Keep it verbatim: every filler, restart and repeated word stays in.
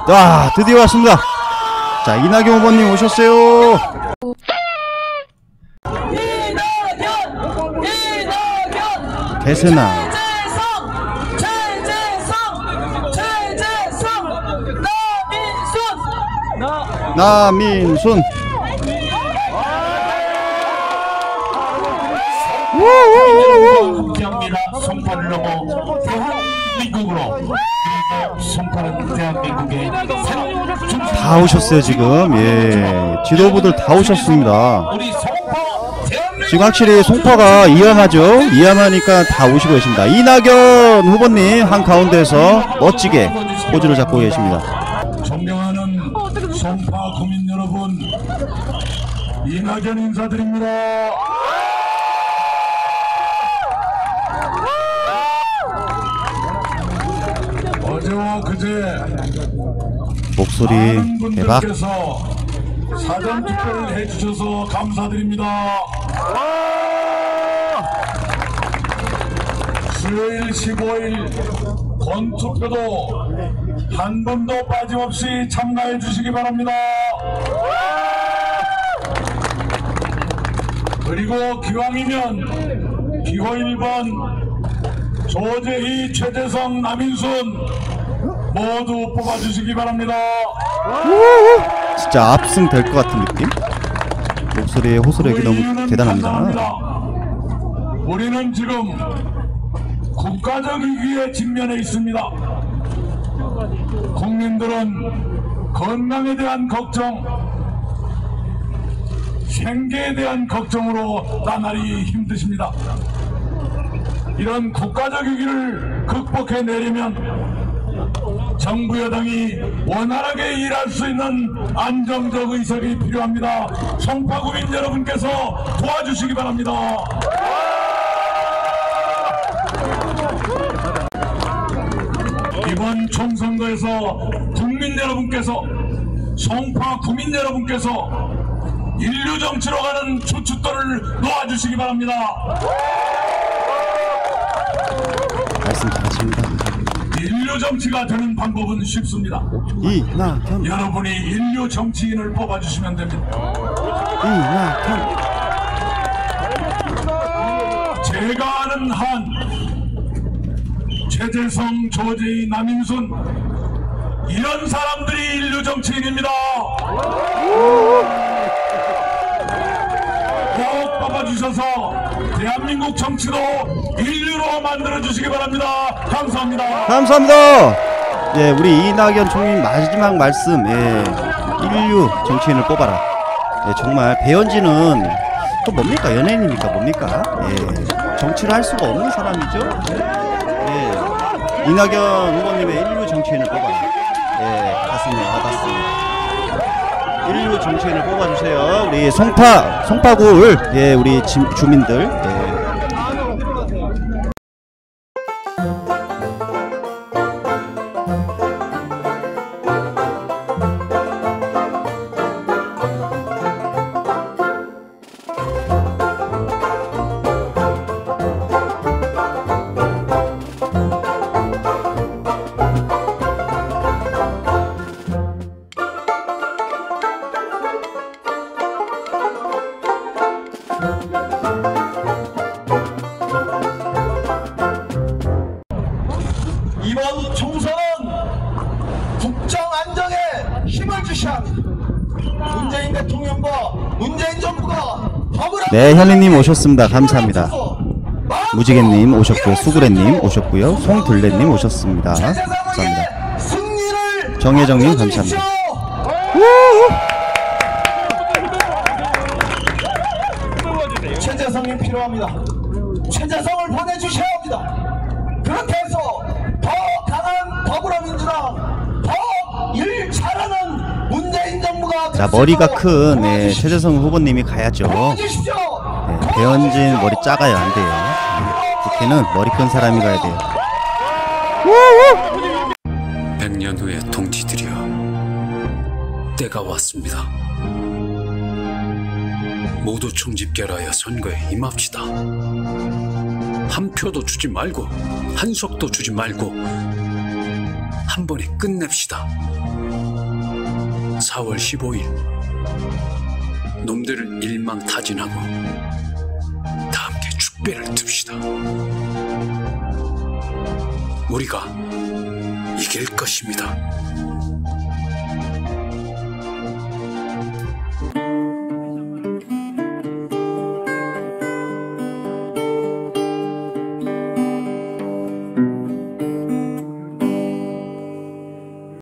아, 드디어 왔습니다. 자, 이낙연 후보님 오셨어요. 이낙연! 이낙연! 대세나 최재성! 최재성! 최재성! 나민순! 나민순. 함께합니다. 송파를 넘어 대한민국으로. 송파는 대한민국의 다 오셨어요 지금. 예, 지도부들 다 오셨습니다. 지금 확실히 송파가 위험하죠. 위험하니까 다 오시고 계십니다. 이낙연 후보님 한가운데에서 멋지게 포즈를 잡고 계십니다. 존경하는 송파 구민 여러분, 이낙연 인사드립니다. 어제와 그제 목소리 대박. 사전 투표를 해주셔서 감사드립니다. 수요일 십오일 본투표도 한 번도 빠짐없이 참가해 주시기 바랍니다. 그리고 기왕이면 기호 일 번 조재희, 최재성, 나민순 모두 뽑아주시기 바랍니다. 진짜 압승 될 것 같은 느낌? 목소리의 호소력이 너무 대단합니다. 간단합니다. 우리는 지금 국가적 위기에 직면해 있습니다. 국민들은 건강에 대한 걱정, 생계에 대한 걱정으로 나날이 힘드십니다. 이런 국가적 위기를 극복해내려면 정부 여당이 원활하게 일할 수 있는 안정적 의석이 필요합니다. 송파구민 여러분께서 도와주시기 바랍니다. 이번 총선거에서 국민 여러분께서, 송파 구민 여러분께서 인류 정치로 가는 주춧돌을 놓아주시기 바랍니다. 말씀 잘하십니다. 인류 정치가 되는 방법은 쉽습니다. 이낙연. 여러분이 인류 정치인을 뽑아주시면 됩니다. 이낙연. 제가 아는 한 최재성, 조재희, 나민순 이런 사람들이 인류 정치인입니다. 꼭 뽑아주셔서 대한민국 정치도 인류로 만들어주시기 바랍니다. 감사합니다. 감사합니다. 예, 우리 이낙연 총리 마지막 말씀. 예, 인류 정치인을 뽑아라. 예, 정말 배현진은 또 뭡니까? 연예인입니까? 뭡니까? 예, 정치를 할 수가 없는 사람이죠. 예, 이낙연 후보님의 인류 정치인을 뽑아라. 예, 가슴이 와닿습니다. 인류 정치인을 뽑아주세요. 우리 송파, 송파구을, 예, 우리 지, 주민들. 예. 이번 총선은 국정 안정에 힘을 주셔야 합니다. 문재인 대통령과 문재인 정부가 네, 현희님 오셨습니다. 감사합니다. 무지개님 오셨고요. 수구레님 오셨고요. 송들레님 오셨습니다. 감사합니다. 정혜정님 감사합니다. 최재성이 필요합니다. 최재성을 보내주셔야 합니다. 그렇게 해서 더 강한 더불어민주당, 더 일 잘하는 문재인 정부가 자, 머리가 큰 네, 최재성 후보님이 가야죠. 네, 배현진 머리 작아요. 안 돼요. 국회는 머리 큰 사람이 가야 돼요. 백 년 후의 동지들이여, 때가 왔습니다. 모두 총집결하여 선거에 임합시다. 한 표도 주지 말고 한 석도 주지 말고 한 번에 끝냅시다. 사월 십오일 놈들을 일망타진하고 다 함께 축배를 틉시다. 우리가 이길 것입니다.